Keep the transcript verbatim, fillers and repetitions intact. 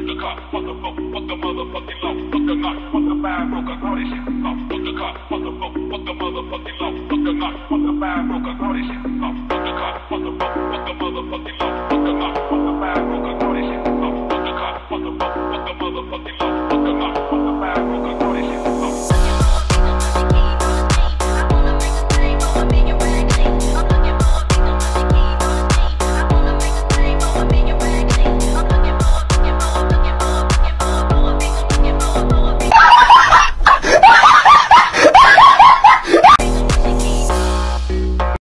the car, fuck the fuck, fuck the motherfucking law, fuck the knock, fuck the fire broker, all this shit. Fuck the car, fuck the fuck, fuck the motherfucking law, fuck the knock, fuck the fire broker, all this shit.